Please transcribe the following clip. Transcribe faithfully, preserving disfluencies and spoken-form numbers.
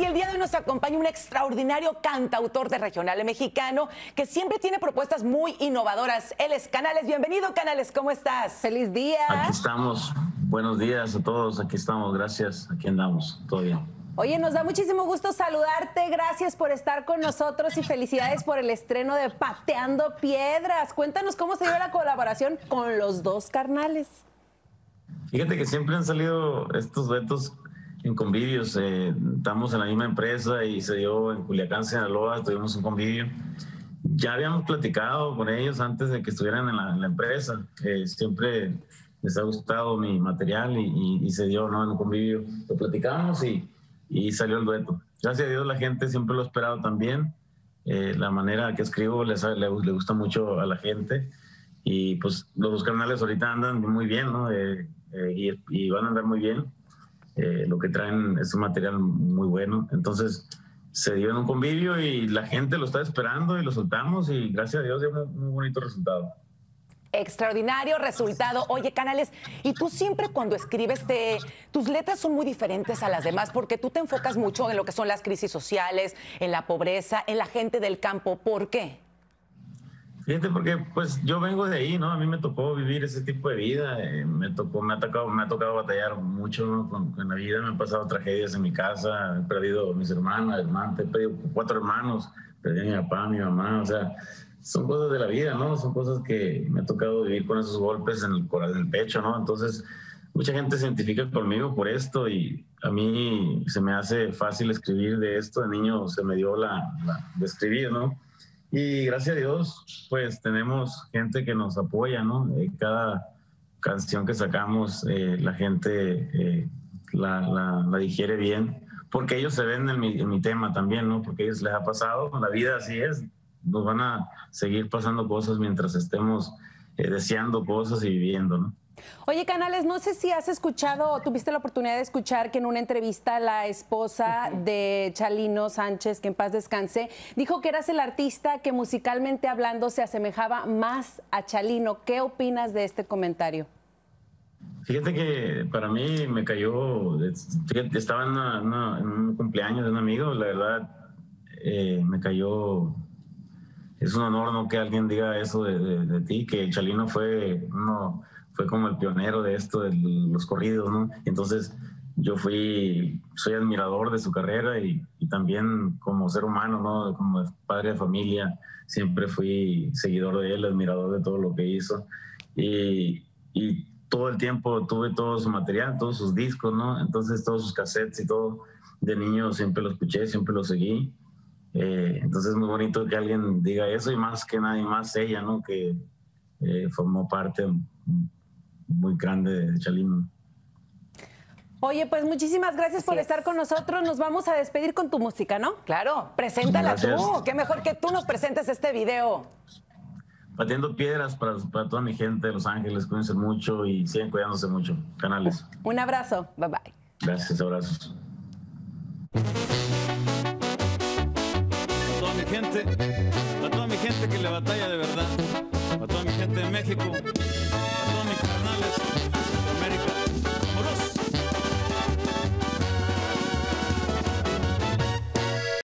Y el día de hoy nos acompaña un extraordinario cantautor de regional mexicano que siempre tiene propuestas muy innovadoras. Él es Canales. Bienvenido, Canales. ¿Cómo estás? ¡Feliz día! Aquí estamos. Buenos días a todos. Aquí estamos. Gracias. Aquí andamos. Todo bien. Oye, nos da muchísimo gusto saludarte. Gracias por estar con nosotros y felicidades por el estreno de Pateando Piedras. Cuéntanos cómo se dio la colaboración con los dos carnales. Fíjate que siempre han salido estos duetos en convivios. Eh, estamos en la misma empresa y se dio en Culiacán, Sinaloa. Tuvimos un convivio. Ya habíamos platicado con ellos antes de que estuvieran en la, en la empresa. Eh, siempre les ha gustado mi material y, y, y se dio, ¿no?, en un convivio. Lo platicamos y, y salió el dueto. Gracias a Dios la gente siempre lo ha esperado también. Eh, la manera que escribo les, le, le gusta mucho a la gente. Y pues los dos carnales ahorita andan muy bien, ¿no? Eh, eh, y, y van a andar muy bien. Eh, lo que traen es un material muy bueno. Entonces se dio en un convivio y la gente lo está esperando y lo soltamos y gracias a Dios dio un muy bonito resultado. Extraordinario resultado. Oye, Canales, y tú siempre cuando escribes, te, tus letras son muy diferentes a las demás porque tú te enfocas mucho en lo que son las crisis sociales, en la pobreza, en la gente del campo. ¿Por qué? Fíjate, porque pues yo vengo de ahí, ¿no? A mí me tocó vivir ese tipo de vida, eh, me tocó, me ha tocado, me ha tocado batallar mucho, ¿no?, con, con la vida. Me han pasado tragedias en mi casa, he perdido a mis hermanas, hermanos, he perdido cuatro hermanos, perdí a mi papá, a mi mamá, o sea, son cosas de la vida, ¿no? Son cosas que me ha tocado vivir con esos golpes en el, en el pecho, ¿no? Entonces, mucha gente se identifica conmigo por esto y a mí se me hace fácil escribir de esto. De niño se me dio la, la de escribir, ¿no? Y gracias a Dios, pues tenemos gente que nos apoya, ¿no? Eh, cada canción que sacamos, eh, la gente eh, la, la, la digiere bien, porque ellos se ven en mi, en mi tema también, ¿no? Porque a ellos les ha pasado, la vida así es, nos van a seguir pasando cosas mientras estemos eh, deseando cosas y viviendo, ¿no? Oye, Canales, no sé si has escuchado o tuviste la oportunidad de escuchar que en una entrevista la esposa de Chalino Sánchez, que en paz descanse, dijo que eras el artista que musicalmente hablando se asemejaba más a Chalino. ¿Qué opinas de este comentario? Fíjate que para mí me cayó, fíjate, estaba en, una, una, en un cumpleaños de un amigo, la verdad eh, me cayó, es un honor, ¿no?, que alguien diga eso de, de, de ti, que Chalino fue uno... fue como el pionero de esto, de los corridos, ¿no? Entonces yo fui, soy admirador de su carrera y, y también como ser humano, ¿no?, como padre de familia, siempre fui seguidor de él, admirador de todo lo que hizo. Y, y todo el tiempo tuve todo su material, todos sus discos, ¿no? Entonces todos sus cassettes y todo, de niño siempre lo escuché, siempre lo seguí. Eh, entonces es muy bonito que alguien diga eso y más que nadie más ella, ¿no?, que eh, formó parte muy grande de Chalino. Oye, pues muchísimas gracias Así por es. estar con nosotros. Nos vamos a despedir con tu música, ¿no? Claro, preséntala Gracias. tú. Qué mejor que tú nos presentes este video. Pateando Piedras para, para toda mi gente de Los Ángeles. Cuídense mucho y sigan cuidándose mucho. Canales. Un abrazo. Bye, bye. Gracias, abrazos. Para toda mi gente, para toda mi gente que le batalla de verdad, para toda mi gente de México, para todos mis carnales.